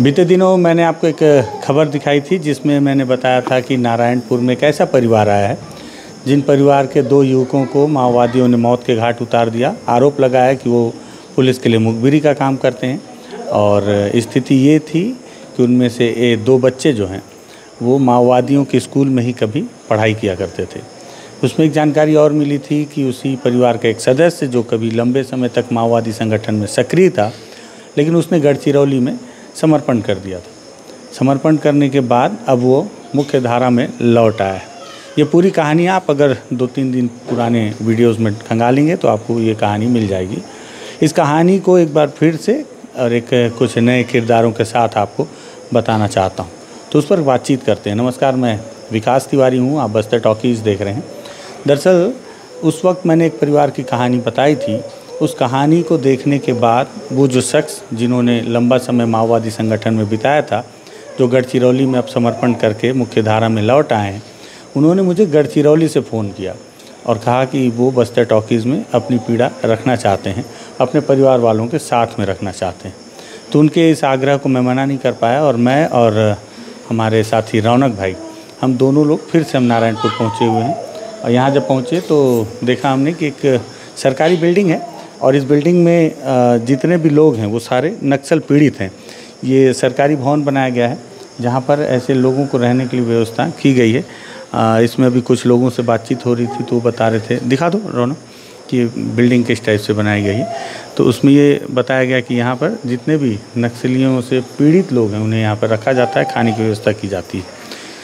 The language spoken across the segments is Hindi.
बीते दिनों मैंने आपको एक खबर दिखाई थी जिसमें मैंने बताया था कि नारायणपुर में एक ऐसा परिवार आया है जिन परिवार के 2 युवकों को माओवादियों ने मौत के घाट उतार दिया। आरोप लगाया कि वो पुलिस के लिए मुखबिरी का काम करते हैं और स्थिति ये थी कि उनमें से 2 बच्चे जो हैं वो माओवादियों के स्कूल में ही कभी पढ़ाई किया करते थे। उसमें एक जानकारी और मिली थी कि उसी परिवार का एक सदस्य जो कभी लंबे समय तक माओवादी संगठन में सक्रिय था, लेकिन उसने गढ़चिरौली में समर्पण कर दिया था। समर्पण करने के बाद अब वो मुख्य धारा में लौट आया है। ये पूरी कहानी आप अगर 2-3 दिन पुराने वीडियोस में खंगालेंगे तो आपको ये कहानी मिल जाएगी। इस कहानी को एक बार फिर से और एक कुछ नए किरदारों के साथ आपको बताना चाहता हूँ, तो उस पर बातचीत करते हैं। नमस्कार, मैं विकास तिवारी हूँ, आप बस्तर टॉकीज़ देख रहे हैं। दरअसल उस वक्त मैंने एक परिवार की कहानी बताई थी। उस कहानी को देखने के बाद वो जो शख्स जिन्होंने लंबा समय माओवादी संगठन में बिताया था, जो गढ़चिरौली में अब समर्पण करके मुख्य धारा में लौट आए हैं, उन्होंने मुझे गढ़चिरौली से फ़ोन किया और कहा कि वो बस्तर टॉकीज़ में अपनी पीड़ा रखना चाहते हैं, अपने परिवार वालों के साथ में रखना चाहते हैं। तो उनके इस आग्रह को मैं मना नहीं कर पाया और मैं और हमारे साथी रौनक भाई, हम दोनों लोग फिर से हम नारायणपुर पहुँचे हुए हैं। और यहाँ जब पहुँचे तो देखा हमने कि एक सरकारी बिल्डिंग है और इस बिल्डिंग में जितने भी लोग हैं वो सारे नक्सल पीड़ित हैं। ये सरकारी भवन बनाया गया है जहाँ पर ऐसे लोगों को रहने के लिए व्यवस्था की गई है। इसमें अभी कुछ लोगों से बातचीत हो रही थी तो वो बता रहे थे, दिखा दो रौनक, कि बिल्डिंग किस टाइप से बनाई गई है। तो उसमें ये बताया गया कि यहाँ पर जितने भी नक्सलियों से पीड़ित लोग हैं उन्हें यहाँ पर रखा जाता है, खाने की व्यवस्था की जाती है।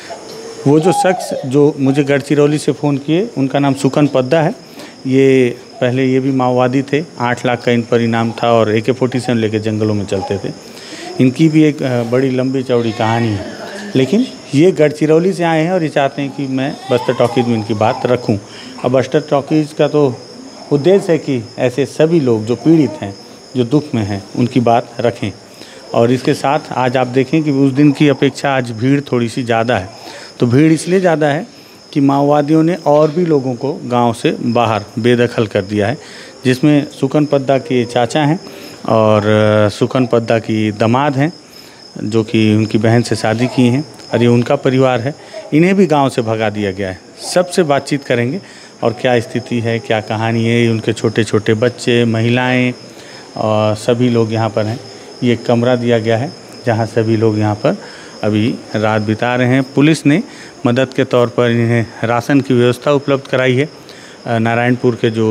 वो जो शख्स जो मुझे गढ़चिरौली से फ़ोन किए, उनका नाम सुकन पद्दा है। ये पहले ये भी माओवादी थे। 8 लाख का इन पर इनाम था और AK-47 लेके जंगलों में चलते थे। इनकी भी एक बड़ी लंबी चौड़ी कहानी है, लेकिन ये गढ़चिरौली से आए हैं और ये चाहते हैं कि मैं बस्तर टॉकीज़ में इनकी बात रखूं। अब बस्तर टॉकीज़ का तो उद्देश्य है कि ऐसे सभी लोग जो पीड़ित हैं, जो दुख में हैं, उनकी बात रखें। और इसके साथ आज आप देखें कि उस दिन की अपेक्षा आज भीड़ थोड़ी सी ज़्यादा है। तो भीड़ इसलिए ज़्यादा है कि माओवादियों ने और भी लोगों को गांव से बाहर बेदखल कर दिया है, जिसमें सुकन पद्दा के चाचा हैं और सुकन पद्दा की दामाद हैं, जो कि उनकी बहन से शादी की हैं और ये उनका परिवार है। इन्हें भी गांव से भगा दिया गया है। सबसे बातचीत करेंगे और क्या स्थिति है, क्या कहानी है। उनके छोटे छोटे बच्चे, महिलाएँ और सभी लोग यहाँ पर हैं। ये कमरा दिया गया है जहाँ सभी लोग यहाँ पर अभी रात बिता रहे हैं। पुलिस ने मदद के तौर पर इन्हें राशन की व्यवस्था उपलब्ध कराई है। नारायणपुर के जो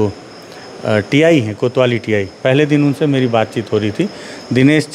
TI हैं, कोतवाली TI, पहले दिन उनसे मेरी बातचीत हो रही थी, दिनेश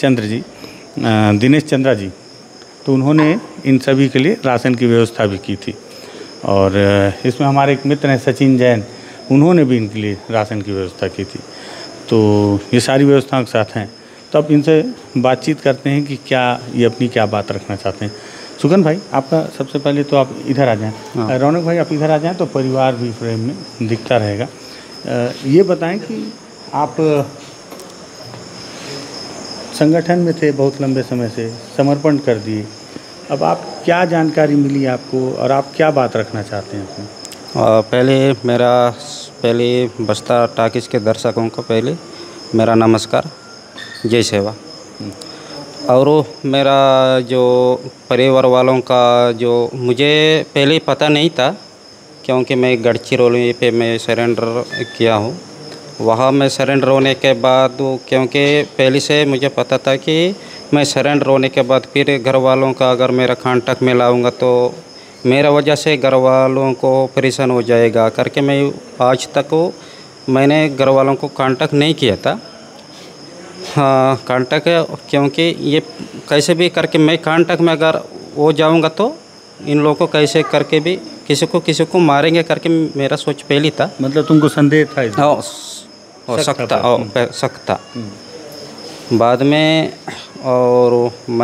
चंद्रा जी, तो उन्होंने इन सभी के लिए राशन की व्यवस्था भी की थी। और इसमें हमारे एक मित्र हैं सचिन जैन, उन्होंने भी इनके लिए राशन की व्यवस्था की थी। तो ये सारी व्यवस्थाओं के साथ हैं। तो अब इनसे बातचीत करते हैं कि क्या ये अपनी क्या बात रखना चाहते हैं। सुगन भाई, आपका सबसे पहले तो आप इधर आ जाएं। हाँ। रौनक भाई, आप इधर आ जाएं तो परिवार भी फ्रेम में दिखता रहेगा। ये बताएं कि आप संगठन में थे बहुत लंबे समय से, समर्पण कर दिए, अब आप क्या जानकारी मिली आपको और आप क्या बात रखना चाहते हैं अपनी? पहले बस्तर टॉकीज़ के दर्शकों को पहले मेरा नमस्कार, जय सेवा। और मेरा जो परिवार वालों का जो मुझे पहले पता नहीं था, क्योंकि मैं गढ़चिरौली पे मैं सरेंडर किया हूँ। वहाँ मैं सरेंडर होने के बाद, क्योंकि पहले से मुझे पता था कि मैं सरेंडर होने के बाद फिर घर वालों का अगर मेरा कांटेक्ट में लाऊंगा तो मेरा वजह से घर वालों को परेशान हो जाएगा करके मैं आज तक मैंने घर वालों को कांटेक्ट नहीं किया था। हाँ, कांटेक्ट है, क्योंकि ये कैसे भी करके मैं कांटेक्ट में अगर हो जाऊंगा तो इन लोगों को कैसे करके भी किसी को मारेंगे करके मेरा सोच पहले था। मतलब तुमको संदेह था? हो सकता बाद में। और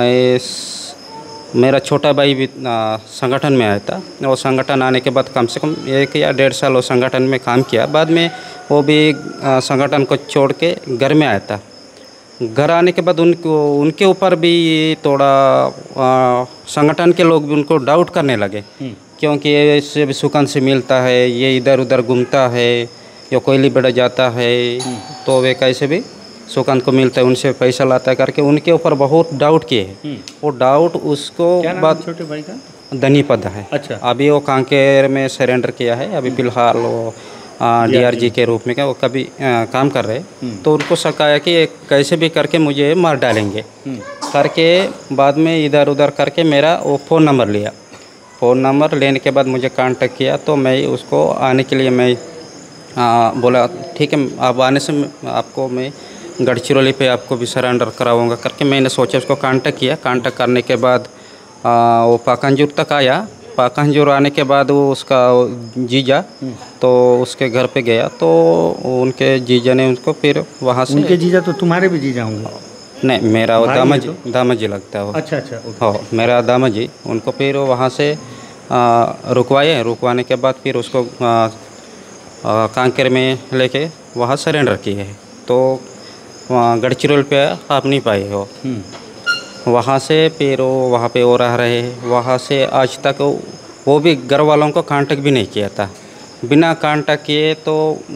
मेरा छोटा भाई भी संगठन में आया था और संगठन आने के बाद कम से कम 1 या 1.5 साल वो संगठन में काम किया। बाद में वो भी संगठन को छोड़ के घर में आया था। घर आने के बाद उनके ऊपर भी थोड़ा संगठन के लोग भी उनको डाउट करने लगे, क्योंकि ये इससे भी सुकन से मिलता है, ये इधर उधर घूमता है, या कोयली बढ़ जाता है, तो वे कैसे भी सुकांत को मिलता है, उनसे पैसा लाता है करके उनके ऊपर बहुत डाउट किए हैं। वो डाउट उसको बाद छोटे भाई का धनीपद है। अच्छा। अभी वो कांकेर में सरेंडर किया है। अभी फिलहाल वो DRG के रूप में क्या वो कभी काम कर रहे। तो उनको शक आया कि कैसे भी करके मुझे मार डालेंगे करके बाद में इधर उधर करके मेरा वो फ़ोन नंबर लिया। फ़ोन नंबर लेने के बाद मुझे कांटेक्ट किया। तो मैं उसको आने के लिए मैं बोला ठीक है, आप आने से आपको मैं गढ़चिरौली पे आपको भी सरेंडर कराऊंगा करके मैंने सोचा। उसको कांटेक्ट किया। कांटेक्ट करने के बाद वो पाकंजूर तक आया। पाकंजूर आने के बाद वो उसका जीजा तो उसके घर पे गया। तो उनके जीजा ने उनको फिर वहाँ से, उनके जीजा तो तुम्हारे भी जीजा होंगे? नहीं, मेरा वो दामाद जी लगता है वो। अच्छा अच्छा। हाँ, मेरा दामाद जी। उनको फिर वहाँ से रुकवाने के बाद फिर उसको कांकेर में लेके वहाँ सरेंडर किए है। तो गढ़चिरौली पे आप नहीं पाए हो। वहाँ से फिर वो वहाँ पे वो रह रहे हैं। वहाँ से आज तक वो भी घर वालों को कांटेक्ट भी नहीं किया था। बिना कांटेक्ट किए तो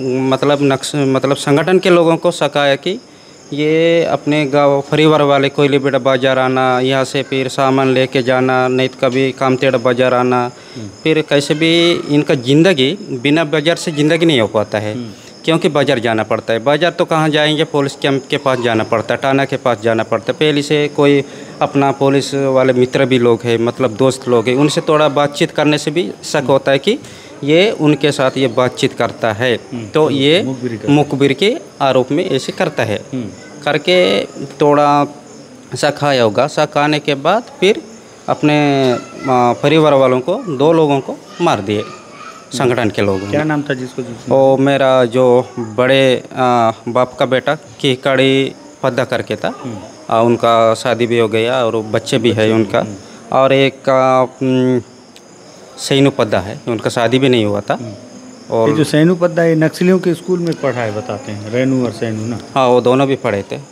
मतलब संगठन के लोगों को शक आया कि ये अपने गाँव परिवार वाले कोयली बेड़ा बाजार आना, यहाँ से फिर सामान लेके जाना, नहीं तो कभी कामतेड़ बाजार आना। फिर कैसे भी इनका ज़िंदगी बिना बाजार से ज़िंदगी नहीं हो पाता है, क्योंकि बाज़ार जाना पड़ता है। बाज़ार तो कहाँ जाएंगे, पुलिस कैंप के पास जाना पड़ता है, थाना के पास जाना पड़ता है। पहले से कोई अपना पुलिस वाले मित्र भी लोग हैं, मतलब दोस्त लोग हैं, उनसे थोड़ा बातचीत करने से भी शक होता है कि ये उनके साथ ये बातचीत करता है। तो ये मुखबिर के आरोप में ऐसे करता है करके थोड़ा शक आया होगा। शक आने के बाद फिर अपने परिवार वालों को 2 लोगों को मार दिए संगठन के लोगों ने। क्या नाम था जिसको? वो मेरा जो बड़े बाप का बेटा किहकाड़ी पद्दा करके था। उनका शादी भी हो गया और बच्चे भी है उनका। और एक का सैनू पद्दा है, उनका शादी भी नहीं हुआ था। और ये जो सैनू पद्दा ये नक्सलियों के स्कूल में पढ़ा है बताते हैं, रेनू और सैनू ना? हाँ, वो दोनों भी पढ़े थे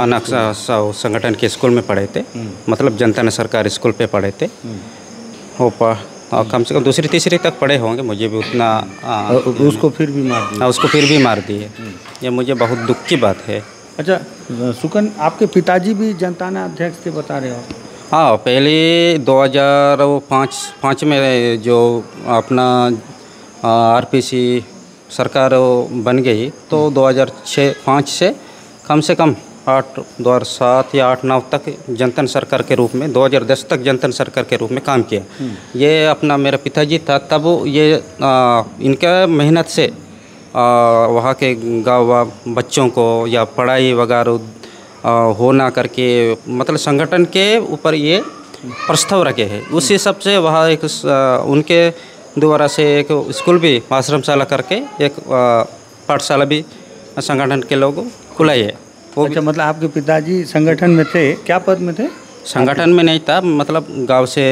संगठन के स्कूल में पढ़े थे। मतलब जनता ने सरकारी स्कूल पे पढ़े थे। वो कम से कम 2री 3री तक पढ़े होंगे, मुझे भी उतना। उसको फिर भी मार दिया? उसको फिर भी मार दिए। ये मुझे बहुत दुख की बात है। अच्छा सुकन, आपके पिताजी भी जनताना अध्यक्ष थे बता रहे हो? हाँ, पहले 2005 में जो अपना RPC सरकार बन गई तो 2006-5 से कम 2007 या 8-9 तक जनता सरकार के रूप में, 2010 तक जनता सरकार के रूप में काम किया। ये अपना मेरा पिताजी था तब ये इनका मेहनत से वहाँ के गाँव बच्चों को या पढ़ाई वगैरह हो ना करके, मतलब संगठन के ऊपर ये प्रस्ताव रखे हैं। उसी सब से वहाँ एक उनके द्वारा से एक स्कूल भी, आश्रमशाला करके एक पाठशाला भी संगठन के लोग खुलाई है। अच्छा, मतलब आपके पिताजी संगठन में थे? क्या पद में थे? संगठन में नहीं था, मतलब गांव से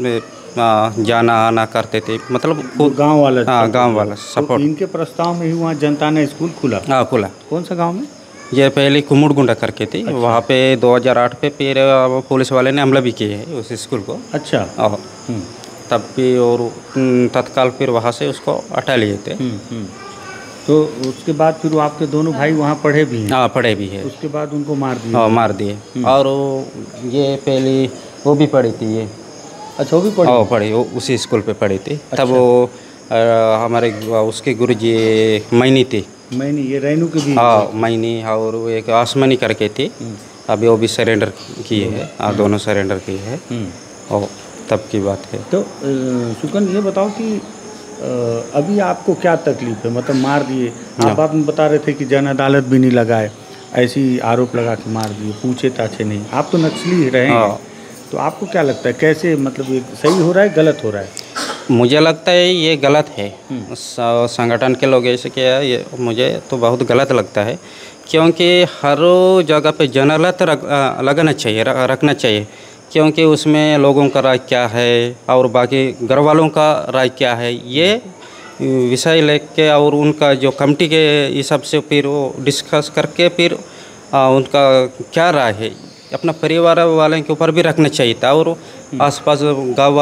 जाना आना करते थे, मतलब गांव वाला। हाँ, गांव वाला सपोर्ट। तो इनके प्रस्ताव में ही वहाँ जनता ने स्कूल खुला? हाँ, खुला। कौन सा गांव में? ये पहले कुमुड़गुंडा करके थी। अच्छा। वहाँ पे 2008 पे फिर पुलिस वाले ने हमला भी किए है उस स्कूल को। अच्छा। और तब भी और तत्काल फिर वहाँ से उसको हटा लिए थे। तो उसके बाद फिर आपके दोनों भाई वहाँ पढ़े भी हैं? हाँ, पढ़े भी है। उसके बाद उनको मार दिए? हाँ, मार दिए। और ये पहले वो भी पढ़ी थी ये। अच्छा, वो भी पढ़ी? हाँ, पढ़ी, वो उसी स्कूल पे पढ़ी थी। अच्छा। तब वो हमारे उसके गुरुजी मैनी थी। मैनी, ये रेनू के भी? हाँ, मैनी। और एक आसमानी करके थी। अभी वो भी सरेंडर किए हैं। दोनों सरेंडर किए हैं। और तब की बात है। तो सुकन, ये बताओ कि अभी आपको क्या तकलीफ है? मतलब मार दिए, आप बाद में बता रहे थे कि जन अदालत भी नहीं लगाए, ऐसी आरोप लगा के मार दिए, पूछे ताछे नहीं। आप तो नक्सली रहे हैं, तो आपको क्या लगता है कैसे, मतलब ये सही हो रहा है गलत हो रहा है? मुझे लगता है ये गलत है। संगठन के लोग ऐसे किया है, ये मुझे तो बहुत गलत लगता है। क्योंकि हर जगह पे जन अदालत लगाना चाहिए, रखना चाहिए। क्योंकि उसमें लोगों का राय क्या है और बाकी घर वालों का राय क्या है, ये विषय लेके और उनका जो कमेटी के हिसाब से फिर वो डिस्कस करके फिर उनका क्या राय है अपना परिवार वालों के ऊपर भी रखना चाहिए था और आसपास गांव वालों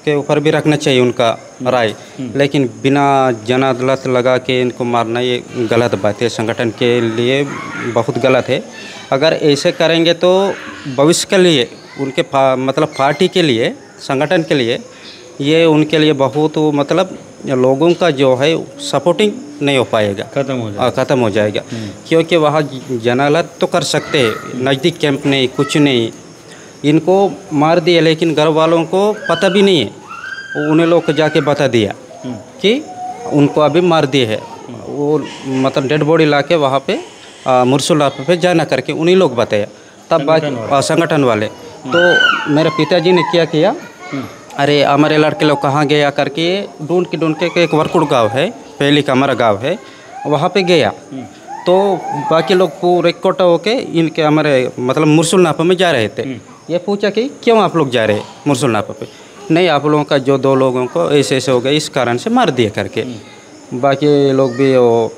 उसके ऊपर भी रखना चाहिए उनका राय, लेकिन बिना जन अदालत लगा के इनको मारना ये गलत बात है, संगठन के लिए बहुत गलत है। अगर ऐसे करेंगे तो भविष्य के लिए उनके मतलब पार्टी के लिए, संगठन के लिए ये उनके लिए बहुत मतलब लोगों का जो है सपोर्टिंग नहीं हो पाएगा, ख़त्म हो जाएगा। क्योंकि वहाँ जन अदालत तो कर सकते हैं, नज़दीक कैंप नहीं, कुछ नहीं, इनको मार दिया, लेकिन घर वालों को पता भी नहीं है। उन्हें लोग जाके बता दिया कि उनको अभी मार दिए है, वो मतलब डेड बॉडी ला के वहाँ पे मुर्सुला पे जाना करके उन्हीं लोग बताया। तब बाकी संगठन वाले तो मेरे पिताजी ने क्या किया, अरे हमारे लड़के लोग कहाँ गया करके ढूंढ के एक वरकुड़ गाँव है, पहली का हमारा गाँव है, वहाँ पे गया। तो बाकी लोग पूरे इकट्ठा होके इनके हमारे मतलब मुरसुल नापा में जा रहे थे। ये पूछा कि क्यों आप लोग जा रहे हैं मुरसुल नापा पे? नहीं, आप लोगों का जो 2 लोगों को ऐसे ऐसे हो गए, इस कारण से मार दिए करके। बाकी लोग भी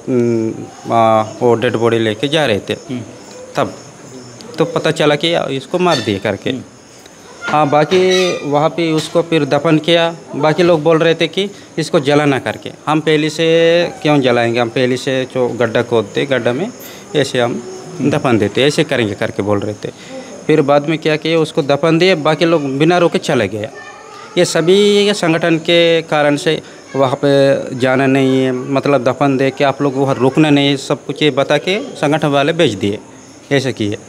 वो डेड बॉडी लेके जा रहे थे, तब तो पता चला कि इसको मार दिए करके। हाँ, बाकी वहाँ पे उसको फिर दफन किया। बाकी लोग बोल रहे थे कि इसको जलाना करके। हम पहले से क्यों जलाएंगे, हम पहले से जो गड्ढा खोदते, गड्ढा में ऐसे हम दफन देते, ऐसे करेंगे करके बोल रहे थे। फिर बाद में क्या किया, उसको दफन दिए, बाकी लोग बिना रोके चले गए। ये सभी संगठन के कारण से वहाँ पे जाना नहीं है, मतलब दफन दे के आप लोग वहाँ रुकना नहीं, सब कुछ ये बता के संगठन वाले भेज दिए, ऐसे किए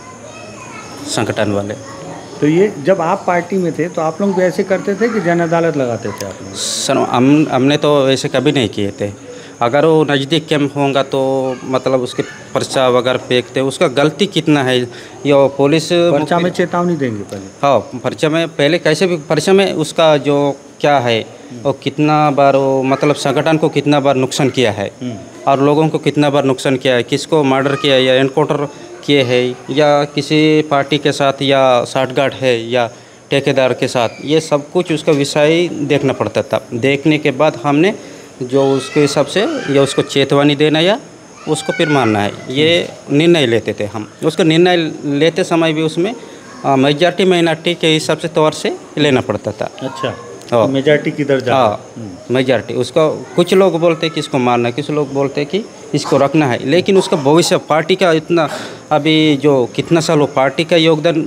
संगठन वाले। तो ये जब आप पार्टी में थे तो आप लोग भी ऐसे करते थे कि जन अदालत लगाते थे आप लोग? सर हमने तो ऐसे कभी नहीं किए थे। अगर वो नज़दीक कैंप होगा तो मतलब उसके पर्चा वगैरह फेंकते, उसका गलती कितना है ये पुलिस पर्चा में चेतावनी देंगे पहले। हाँ, पर्चा में पहले कैसे भी पर्चा में उसका जो क्या है और कितना बार वो मतलब संगठन को कितना बार नुकसान किया है और लोगों को कितना बार नुकसान किया है, किसको मर्डर किया या एनकाउंटर किए है या किसी पार्टी के साथ या साठगांठ है या ठेकेदार के साथ, ये सब कुछ उसका विषय देखना पड़ता था। देखने के बाद हमने जो उसके हिसाब से या उसको चेतावनी देना या उसको फिर मारना है, ये निर्णय लेते थे हम। उसका निर्णय लेते समय भी उसमें मेजॉरिटी माइनॉरिटी के हिसाब से तौर से लेना पड़ता था। अच्छा, मेजॉरिटी किधर जा? हाँ, मेजॉरिटी। उसका कुछ लोग बोलते कि इसको मारना है, कुछ लोग बोलते कि इसको रखना है, लेकिन उसका भविष्य पार्टी का इतना अभी जो कितना साल वो पार्टी का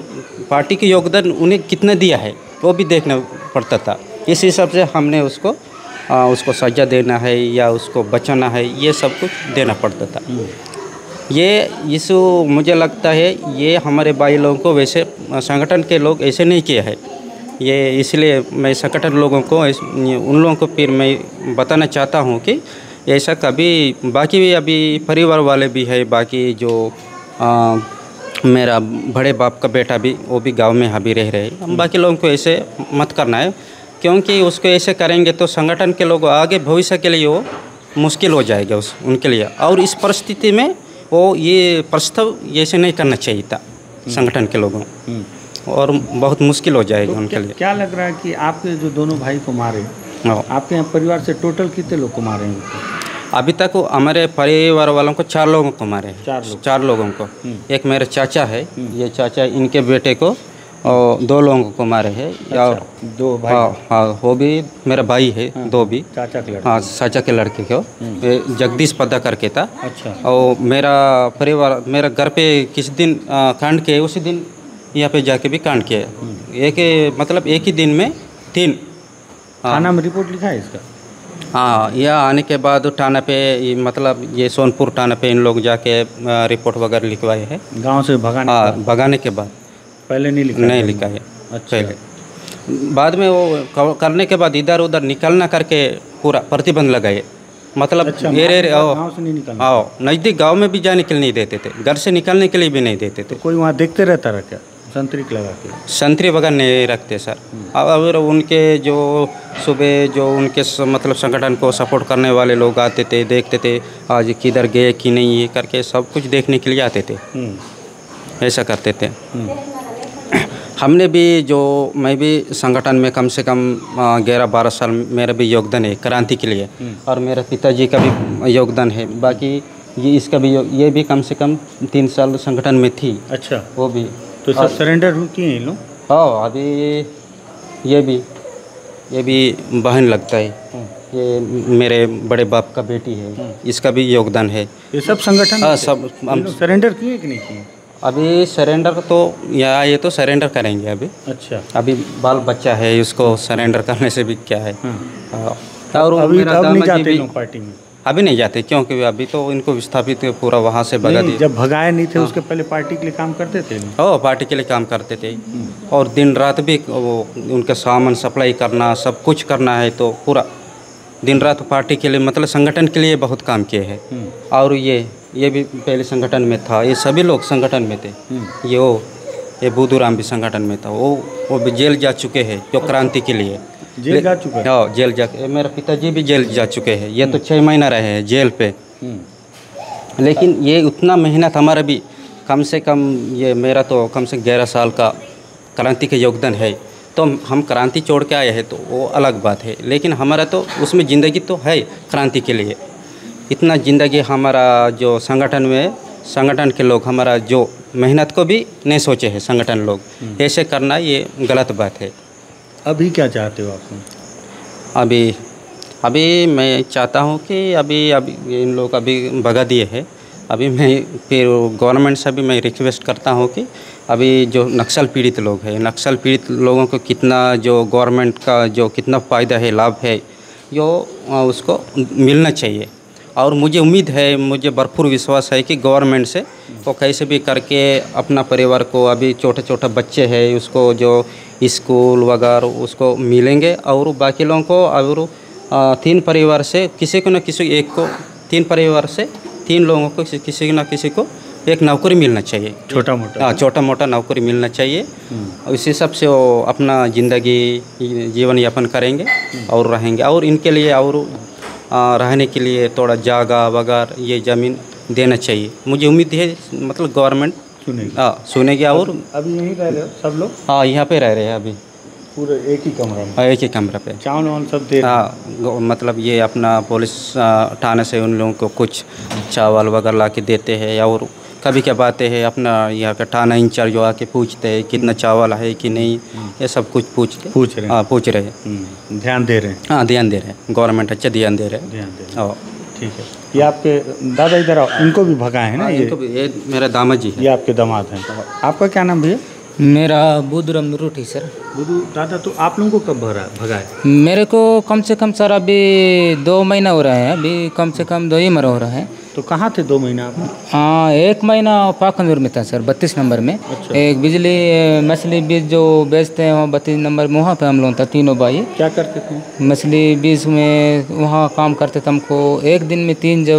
योगदान उन्हें कितना दिया है वो भी देखना पड़ता था। इस हिसाब से हमने उसको सज़ा देना है या उसको बचाना है, ये सब कुछ देना पड़ता था। ये इशू मुझे लगता है ये हमारे भाई लोगों को, वैसे संगठन के लोग ऐसे नहीं किए हैं। ये इसलिए मैं संगठन लोगों को, उन लोगों को फिर मैं बताना चाहता हूँ कि ऐसा कभी, बाकी भी अभी परिवार वाले भी है, बाकी जो मेरा बड़े बाप का बेटा भी, वो भी गांव में अभी रह रहे हैं। बाकी लोगों को ऐसे मत करना है, क्योंकि उसको ऐसे करेंगे तो संगठन के लोग आगे भविष्य के लिए वो मुश्किल हो जाएगा उनके लिए। और इस परिस्थिति में वो ये प्रस्ताव ऐसे नहीं करना चाहिए था संगठन के लोगों, और बहुत मुश्किल हो जाएगा तो उनके लिए। क्या लग रहा है कि आपके जो दोनों भाई को मारे, आपके यहाँ परिवार से टोटल कितने लोग को मारे हैं? अभी तक हमारे परिवार वालों को 4 लोगों को मारे हैं। 4 लोगों को। एक मेरे चाचा है, ये चाचा, इनके बेटे को और 2 लोगों को मारे हैं। और 2 भाई? हाँ, वो भी मेरा भाई है। 2 भी चाचा के लड़के? हाँ, चाचा के लड़के को जगदीश पदा करके था। अच्छा। और मेरा परिवार, मेरा घर पे किस दिन कांड किए, उसी दिन यहाँ पे जाके भी कांड किया। एक ही दिन में 3 थाना में रिपोर्ट लिखा है इसका? हाँ, यह आने के बाद थाना पे, मतलब ये सोनपुर थाना पे इन लोग जाके रिपोर्ट वगैरह लिखवाए हैं गांव से भगाने? हाँ, भगाने के बाद। पहले नहीं लिखा है? अच्छा। पहले बाद में वो करने के बाद इधर उधर निकलना करके पूरा प्रतिबंध लगाए, मतलब गाँव से नहीं निकलना? हाँ, नज़दीक गांव में भी जाने के लिए नहीं देते थे, घर से निकलने के लिए भी नहीं देते थे। कोई वहाँ देखते रहता रहा क्या, संतरी लगा के? संतरी वगैरह नहीं रखते सर। और उनके जो सुबह जो उनके मतलब संगठन को सपोर्ट करने वाले लोग आते थे, देखते थे आज किधर गए कि नहीं, ये करके सब कुछ देखने के लिए आते थे, ऐसा करते थे। हमने भी मैं भी संगठन में कम से कम 11-12 साल मेरा भी योगदान है क्रांति के लिए, और मेरे पिताजी का भी योगदान है। बाकी ये भी कम से कम 3 साल संगठन में थी। अच्छा। वो भी तो सब सरेंडर किए हैं लोग? हाँ, अभी ये भी ये भी बहन लगता है। ये मेरे बड़े बाप का बेटी है, इसका भी योगदान है। ये सब संगठन हाँ, सब हम सरेंडर किए कि नहीं किए? अभी सरेंडर तो यहाँ ये तो सरेंडर करेंगे अभी। अच्छा, अभी बाल बच्चा है, उसको सरेंडर करने से भी क्या है। और अभी मेरा अब नहीं दामाजी जाते भी लोग पार्टी में? अभी नहीं जाते, क्योंकि अभी तो इनको विस्थापित पूरा वहाँ से भगा नहीं, दिया। जब भगाए नहीं थे उसके पहले पार्टी के लिए काम करते थे लोग? ओ, पार्टी के लिए काम करते थे और दिन रात भी वो उनका सामान सप्लाई करना, सब कुछ करना है, तो पूरा दिन रात पार्टी के लिए, मतलब संगठन के लिए बहुत काम किए हैं। और ये भी पहले संगठन में था, ये सभी लोग संगठन में थे। ये बुधुराम भी संगठन में था, वो भी जेल जा चुके हैं जो क्रांति के लिए। जेल जा चुका है? हाँ, जेल जा, मेरे पिताजी भी जेल जा चुके हैं। ये तो 6 महीना रहे हैं जेल पे। लेकिन ये उतना मेहनत हमारा भी कम से कम, ये मेरा तो कम से 11 साल का क्रांति का योगदान है। तो हम क्रांति छोड़ के आए हैं तो वो अलग बात है, लेकिन हमारा तो उसमें ज़िंदगी तो है क्रांति के लिए। इतना ज़िंदगी हमारा जो संगठन के लोग हमारा जो मेहनत को भी नहीं सोचे हैं संगठन लोग। ऐसे करना ये गलत बात है। अभी क्या चाहते हो आप? अभी मैं चाहता हूँ कि अभी इन लोग अभी भगा दिए हैं। अभी मैं फिर गवर्नमेंट से भी मैं रिक्वेस्ट करता हूँ कि अभी जो नक्सल पीड़ित लोग हैं, नक्सल पीड़ित लोगों को कितना जो गवर्नमेंट का जो कितना फ़ायदा है, लाभ है, जो उसको मिलना चाहिए। और मुझे उम्मीद है, मुझे भरपूर विश्वास है कि गवर्नमेंट से वो कैसे भी करके अपना परिवार को, अभी छोटे बच्चे हैं उसको जो स्कूल वगैरह उसको मिलेंगे। और बाकी लोगों को, और 3 परिवार से किसी को न किसी एक को, 3 परिवार से 3 लोगों को किसी न किसी को एक नौकरी मिलना चाहिए, छोटा मोटा नौकरी मिलना चाहिए। इस हिसाब से वो अपना ज़िंदगी जीवन यापन करेंगे और रहेंगे। और इनके लिए और रहने के लिए थोड़ा जगह वगैरह ये ज़मीन देना चाहिए। मुझे उम्मीद है मतलब गवर्नमेंट सुनेगी। और अभी यहीं रह रहे हो सब लोग? हाँ, यहाँ पे रह रहे हैं अभी पूरे एक ही कमरा में? एक ही कमरा पे। चावल सब दे? हाँ, मतलब ये अपना पुलिस थाने से उन लोगों को कुछ चावल वगैरह ला के देते हैं। और कभी क्या बातें हैं, अपना यहाँ का थाना इंचार्ज जो आके पूछते हैं कितना चावल है कि नहीं, ये सब कुछ पूछ रहे हैं। हाँ, पूछ रहे हैं। ध्यान दे रहे हैं? हाँ, ध्यान दे रहे हैं, गवर्नमेंट अच्छा ध्यान दे रहे हैं। हाँ, ठीक है। ये आपके दादा इधर आओ, इनको भी भगाए हैं ना? ये मेरा दामाजी है। ये आपके दामाद हैं। आपका क्या नाम भैया? मेरा बुधुराम नूरुठी सर। बुधू दादा, तो आप लोगों को कब भगाए? मेरे को कम से कम सर अभी 2 महीना हो रहा है। अभी कम से कम 2 ही महीना हो रहा है। तो कहाँ थे 2 महीना आप? हाँ, 1 महीना पाखंदूर में था सर, 32 नंबर में। अच्छा। एक बिजली मछली बीज जो बेचते हैं वहाँ 32 नंबर में, वहाँ पे हम लोग था तीनों भाई। क्या करते थे? मछली बीज में वहाँ काम करते थे। हमको एक दिन में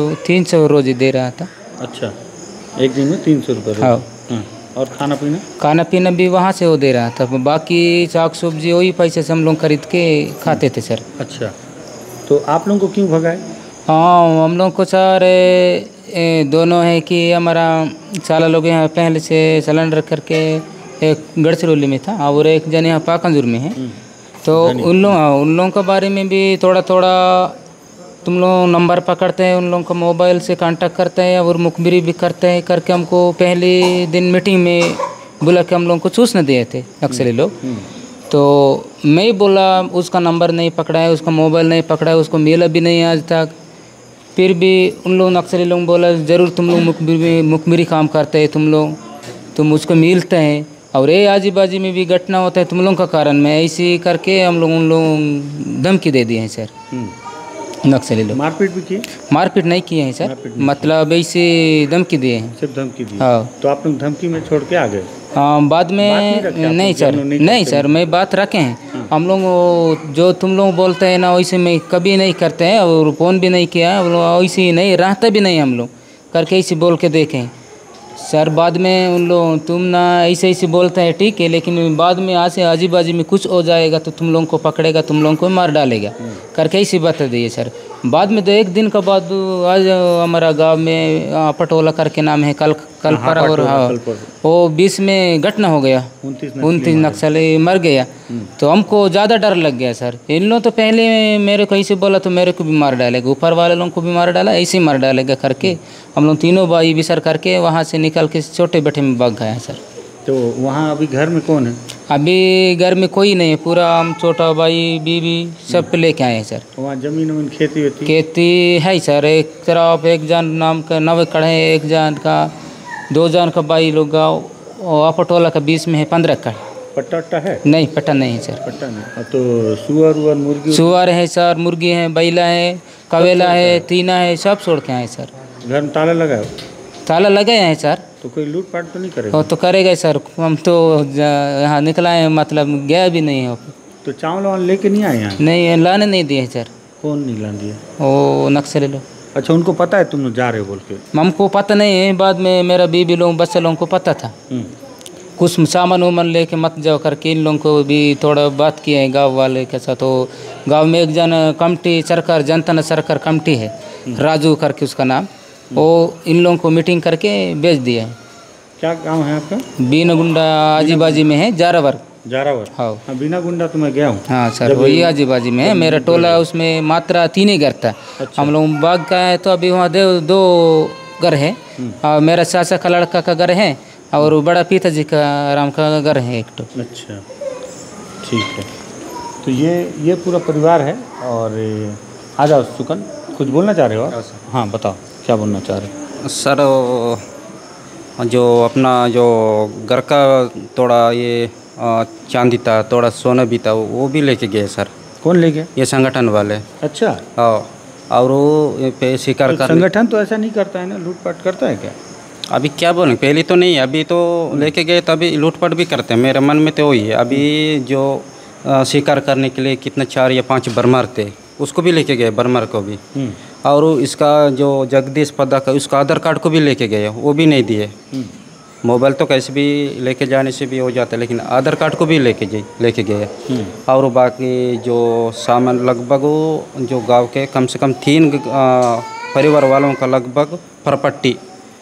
300 रोज़ दे रहा था। अच्छा, एक दिन में 300 रुपये? हाँ। और खाना पीना भी वहाँ से वो दे रहा था। बाकी साग सब्जी वही पैसे से हम लोग खरीद के खाते थे सर। अच्छा, तो आप लोगों को क्यों भगाए? हाँ, हम लोग को सर दोनों है कि हमारा साला लोग यहाँ पहले से सिलेंडर करके एक गढ़चिरौली में था और एक जन यहाँ पाखंदूर में है। तो उन लोगों के बारे में भी थोड़ा तुम लोग नंबर पकड़ते हैं, उन लोगों को मोबाइल से कांटेक्ट करते हैं और मुखबिरी भी करते हैं करके हमको पहले दिन मीटिंग में बुला के हम लोगों को सूचना दिए थे नक्सली लोग। तो मैं ही बोला उसका नंबर नहीं पकड़ा है, उसका मोबाइल नहीं पकड़ा है, उसको मिला भी नहीं आज तक। फिर भी उन लोग नक्सली लोग बोला ज़रूर तुम लोग मुखबिरी काम करते हैं, तुम उसको मिलते हैं और ये आजी बाजी में भी घटना होता है तुम लोगों का कारण में। ऐसे करके हम लोग उन लोग धमकी दे दिए हैं सर। नक्सली लोग मारपीट भी किए? मारपीट नहीं किए हैं सर, मतलब ऐसे धमकी दिए हैं। सिर्फ धमकी दी? हाँ। तो आप लोग धमकी में छोड़ के आ गए? हाँ, बाद में नहीं सर, मैं बात रखे हैं। हम लोग जो तुम लोग बोलते हैं ना वैसे मैं कभी नहीं करते हैं और फ़ोन भी नहीं किया है, वैसे ही नहीं रहता भी नहीं। हम लोग करके ऐसे बोल के देखें सर। बाद में उन लोग तुम ना ऐसे बोलते हैं ठीक है, लेकिन बाद में आज से आजी बाजी में कुछ हो जाएगा तो तुम लोगों को पकड़ेगा, तुम लोगों को मार डालेगा करके ऐसी बता दिए सर। बाद में तो 1 दिन का बाद आज हमारा गांव में पटोला करके नाम है, कल पर और वो 20 में घटना हो गया, 29 नक्सली मर गया। तो हमको ज़्यादा डर लग गया सर। इन लोग तो पहले मेरे को ऐसे बोला तो मेरे को भी मार डालेगा, ऊपर वाले लोगों को भी मार डाला, ऐसे ही मार डालेगा करके हम लोग तीनों भाई विसर करके वहाँ से निकल के छोटे बेटे में भाग गए सर। तो वहाँ अभी घर में कौन है? अभी घर में कोई नहीं है, पूरा हम छोटा भाई बीवी सब पे लेके आए हैं सर। वहाँ जमीन खेती होती है? खेती है सर, एक तरफ एक जन नाम का 9 एकड़ है, एक जन का 2 जन का भाई लोग गाँव और अपटोला का 20 में है 15 एकड़। पट्टा है? नहीं पट्टा नहीं है सर। पट्टा नहीं। तो सुअर मुर्गी? सुअर है सर, मुर्गी है, बैला है, कवेला है, तीना है, सब छोड़ के आए सर। घर में ताला लगा है? ताला लगे हैं सर। तो कोई लूटपाट तो नहीं करेगा? वो तो करेगा सर, हम तो यहाँ निकला है, मतलब गया भी नहीं है। तो चावल वावल लेके नहीं आए यहाँ? नहीं, लाने नहीं दिए सर। कौन नहीं ला दिया? वो नक्सली लोग। अच्छा, उनको पता है तुम लोग जा रहे हो बोल के? हमको पता नहीं है, बाद में मेरा बीबी लोग बच्चे लोगों को पता था। कुछ सामान वामान लेके मत जाओ करके इन लोगों को भी थोड़ा बात किए हैं गांव वाले के साथ। तो गांव में एक जन कमेटी सरकार जनता सरकार कमेटी है, राजू करके उसका नाम, वो इन लोगों को मीटिंग करके भेज दिया है। क्या गांव है आपका? बीना गुंडा आजीबाजी में है, जारावर। हाँ, बीना गुंडा तो मैं गया हूँ। हाँ सर, वही आजीबाजी में है। मेरा टोला उसमें मात्रा 3 ही घर था। अच्छा। हम लोग बाग का है तो अभी वहाँ 2 घर है, और मेरा चाचा का लड़का का घर है, और बड़ा पिताजी का राम का घर है एक तो। अच्छा, ठीक है। तो ये पूरा परिवार है। और आ जाओ सुकन, कुछ बोलना चाह रहे हो आप? हाँ बताओ, क्या बोलना चाह रहे हो? सर जो अपना जो घर का थोड़ा ये चांदी था, थोड़ा सोना भी था, वो भी लेके गए सर। कौन ले गए? ये संगठन वाले। अच्छा। हाँ, और वो पे शिकार कर। संगठन तो ऐसा नहीं करता है ना, लूटपाट करता है क्या? अभी क्या बोलें, पहले तो नहीं, अभी तो लेके गए तो अभी लूटपाट भी करते हैं। मेरे मन में तो वही है। अभी जो शिकार करने के लिए कितना 4 या 5 बर्मर थे, उसको भी लेके गए, बर्मर को भी। और इसका जो जगदीश पदा का, उसका आधार कार्ड को भी लेके गए, वो भी नहीं दिए। मोबाइल तो कैसे भी लेके जाने से भी हो जाता है, लेकिन आधार कार्ड को भी लेके गए। और बाकी जो सामान लगभग जो गांव के कम से कम 3 परिवार वालों का लगभग प्रॉपर्टी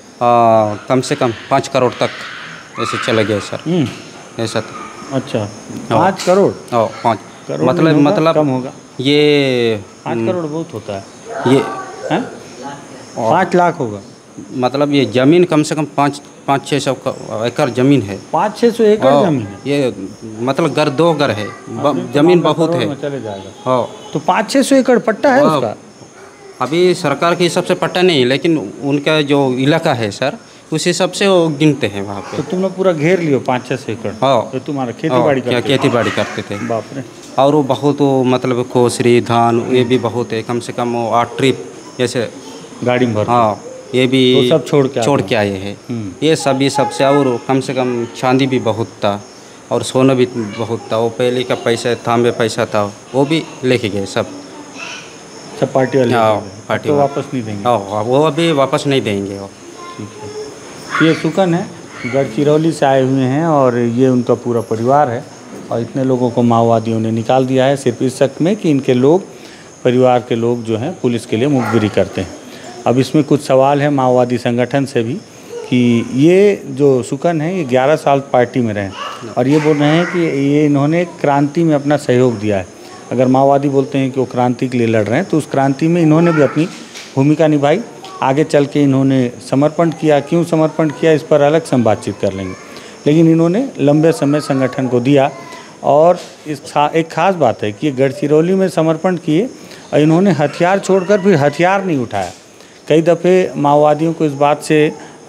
कम से कम 5 करोड़ तक ऐसे चले गए सर। ऐसा तो। अच्छा, 5 करोड़? 5 करोड़ मतलब कम होगा ये। 5 करोड़ बहुत होता है ये है? 5 लाख होगा मतलब। ये ज़मीन कम से कम 500-600 एकड़ ज़मीन है। 500-600 एकड़ ज़मीन है? ये मतलब 2 घर है, ज़मीन बहुत है। चले जाएगा। हाँ, तो 500-600 एकड़ पट्टा है उसका? अभी सरकार के हिसाब से पट्टा नहीं, लेकिन उनका जो इलाका है सर, उस हिसाब से वो गिनते हैं वहाँ पे। तो तुम लोग पूरा घेर लियो 500-600 एकड़? हाँ। तो तुम्हारा खेती बाड़ी करते थे। बाप रे। और वो बहुत मतलब कोसरी धान ये भी बहुत है, कम से कम 8 ट्रिप जैसे गाड़ी में भर। हाँ, ये भी तो सब छोड़ के आए हैं। ये सभी सबसे। और कम से कम चांदी भी बहुत था, और सोना भी बहुत था। वो पहले का पैसा थामे पैसा था, वो भी लेके गए सब पार्टी वाले। हाँ, पार्टी तो वापस नहीं देंगे? हाँ, वो अभी वापस नहीं देंगे वो। ठीक है। ये सुकन है, गढ़चिरौली से आए हुए हैं, और ये उनका पूरा परिवार है। और इतने लोगों को माओवादियों ने निकाल दिया है सिर्फ इस शक में कि इनके लोग, परिवार के लोग जो हैं पुलिस के लिए मुखबिरी करते हैं। अब इसमें कुछ सवाल है माओवादी संगठन से भी कि ये जो सुकन है, ये 11 साल पार्टी में रहे, और ये बोल रहे हैं कि ये इन्होंने क्रांति में अपना सहयोग दिया है। अगर माओवादी बोलते हैं कि वो क्रांति के लिए लड़ रहे हैं, तो उस क्रांति में इन्होंने भी अपनी भूमिका निभाई। आगे चल के इन्होंने समर्पण किया। क्यों समर्पण किया, इस पर अलग से हम बातचीत कर लेंगे। लेकिन इन्होंने लंबे समय संगठन को दिया। और एक ख़ास बात है कि गढ़चिरौली में समर्पण किए, और इन्होंने हथियार छोड़कर फिर हथियार नहीं उठाया। कई दफ़े माओवादियों को इस बात से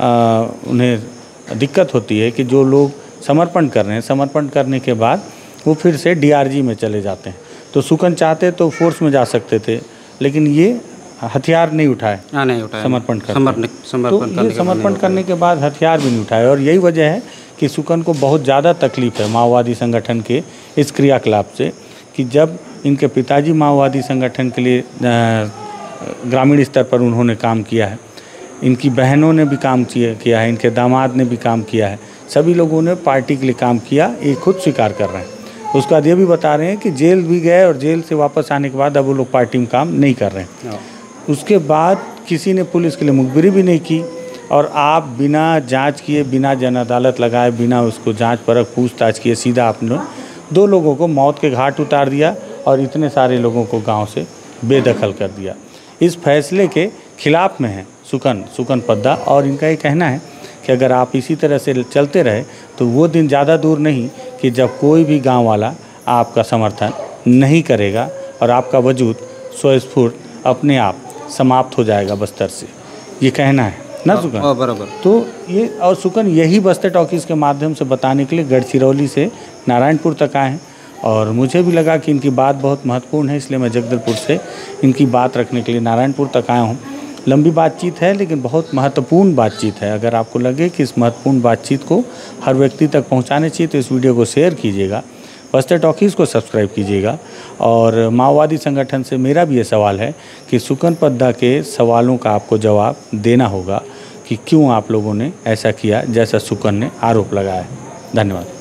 उन्हें दिक्कत होती है कि जो लोग समर्पण कर रहे हैं, समर्पण करने के बाद वो फिर से DRG में चले जाते हैं। तो सुकन चाहते तो फोर्स में जा सकते थे, लेकिन ये हथियार नहीं उठाए। समर्पण करने के बाद हथियार भी नहीं उठाए। और यही वजह है कि सुकन को बहुत ज़्यादा तकलीफ़ है माओवादी संगठन के इस क्रियाकलाप से, कि जब इनके पिताजी माओवादी संगठन के लिए ग्रामीण स्तर पर उन्होंने काम किया है, इनकी बहनों ने भी काम किया है, इनके दामाद ने भी काम किया है, सभी लोगों ने पार्टी के लिए काम किया, ये खुद स्वीकार कर रहे हैं। उसके बाद ये भी बता रहे हैं कि जेल भी गए, और जेल से वापस आने के बाद अब वो लोग पार्टी में काम नहीं कर रहे हैं। उसके बाद किसी ने पुलिस के लिए मुखबिरी भी नहीं की, और आप बिना जांच किए, बिना जन अदालत लगाए, बिना उसको जांच परख पूछताछ किए सीधा आपने 2 लोगों को मौत के घाट उतार दिया, और इतने सारे लोगों को गांव से बेदखल कर दिया। इस फैसले के खिलाफ में है सुकन पद्दा, और इनका ये कहना है कि अगर आप इसी तरह से चलते रहे तो वो दिन ज़्यादा दूर नहीं कि जब कोई भी गांव वाला आपका समर्थन नहीं करेगा और आपका वजूद स्वस्फूर्त अपने आप समाप्त हो जाएगा बस्तर से, ये कहना है ना सुकन? बराबर। तो ये और सुकन यही बस्तर टॉकीज़ के माध्यम से बताने के लिए गढ़चिरौली से नारायणपुर तक आए हैं और मुझे भी लगा कि इनकी बात बहुत महत्वपूर्ण है, इसलिए मैं जगदलपुर से इनकी बात रखने के लिए नारायणपुर तक आया हूँ। लंबी बातचीत है लेकिन बहुत महत्वपूर्ण बातचीत है। अगर आपको लगे कि इस महत्वपूर्ण बातचीत को हर व्यक्ति तक पहुँचाने चाहिए तो इस वीडियो को शेयर कीजिएगा, बस्तर टॉकीज़ को सब्सक्राइब कीजिएगा। और माओवादी संगठन से मेरा भी ये सवाल है कि सुकन पद्दा के सवालों का आपको जवाब देना होगा कि क्यों आप लोगों ने ऐसा किया जैसा सुकन ने आरोप लगाया है। धन्यवाद।